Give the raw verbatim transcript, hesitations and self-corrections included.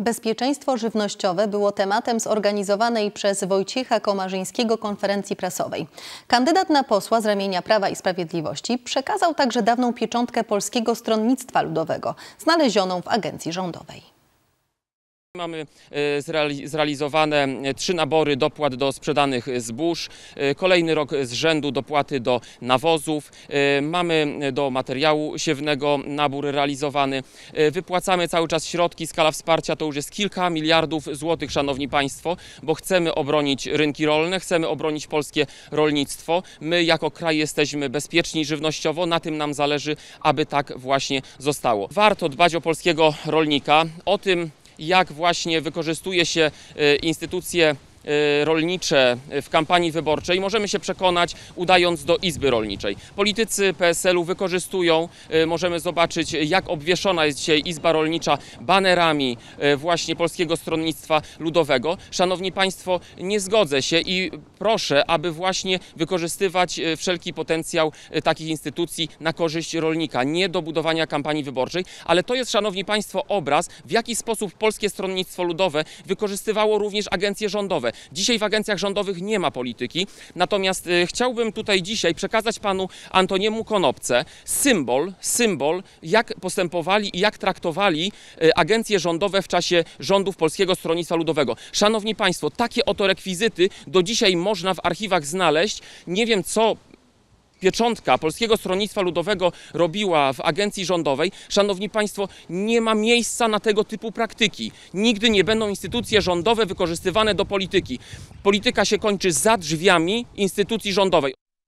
Bezpieczeństwo żywnościowe było tematem zorganizowanej przez Wojciecha Komarzyńskiego konferencji prasowej. Kandydat na posła z ramienia Prawa i Sprawiedliwości przekazał także dawną pieczątkę Polskiego Stronnictwa Ludowego, znalezioną w agencji rządowej. Mamy zrealizowane trzy nabory dopłat do sprzedanych zbóż, kolejny rok z rzędu dopłaty do nawozów, mamy do materiału siewnego nabór realizowany, wypłacamy cały czas środki, skala wsparcia to już jest kilka miliardów złotych, szanowni państwo, bo chcemy obronić rynki rolne, chcemy obronić polskie rolnictwo. My jako kraj jesteśmy bezpieczni żywnościowo, na tym nam zależy, aby tak właśnie zostało. Warto dbać o polskiego rolnika, o tym, jak właśnie wykorzystuje się instytucje rolnicze w kampanii wyborczej, możemy się przekonać, udając do Izby Rolniczej. Politycy P S L-u wykorzystują, możemy zobaczyć, jak obwieszona jest dzisiaj Izba Rolnicza banerami właśnie Polskiego Stronnictwa Ludowego. Szanowni Państwo, nie zgodzę się i proszę, aby właśnie wykorzystywać wszelki potencjał takich instytucji na korzyść rolnika, nie do budowania kampanii wyborczej, ale to jest, szanowni Państwo, obraz, w jaki sposób Polskie Stronnictwo Ludowe wykorzystywało również agencje rządowe. Dzisiaj w agencjach rządowych nie ma polityki, natomiast y, chciałbym tutaj dzisiaj przekazać panu Antoniemu Konopce symbol, symbol, jak postępowali i jak traktowali y, agencje rządowe w czasie rządów Polskiego Stronnictwa Ludowego. Szanowni Państwo, takie oto rekwizyty do dzisiaj można w archiwach znaleźć. Nie wiem, co pieczątka Polskiego Stronnictwa Ludowego robiła w agencji rządowej. Szanowni Państwo, nie ma miejsca na tego typu praktyki. Nigdy nie będą instytucje rządowe wykorzystywane do polityki. Polityka się kończy za drzwiami instytucji rządowej.